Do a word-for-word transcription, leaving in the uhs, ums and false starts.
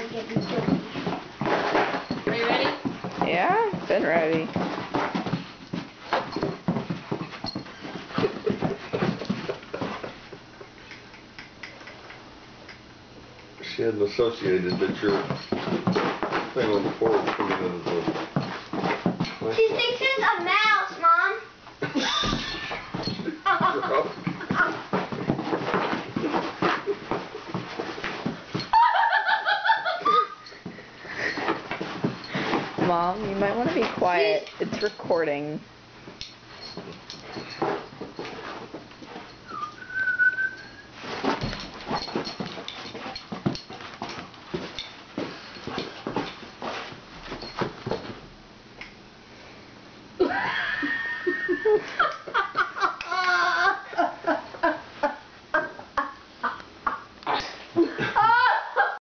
gotta get these cookies. Are you ready? Yeah, been ready. She hadn't associated that your thing on the floor was coming in as a... She thinks it's a mouse, Mom. Mom, you might want to be quiet. It's recording.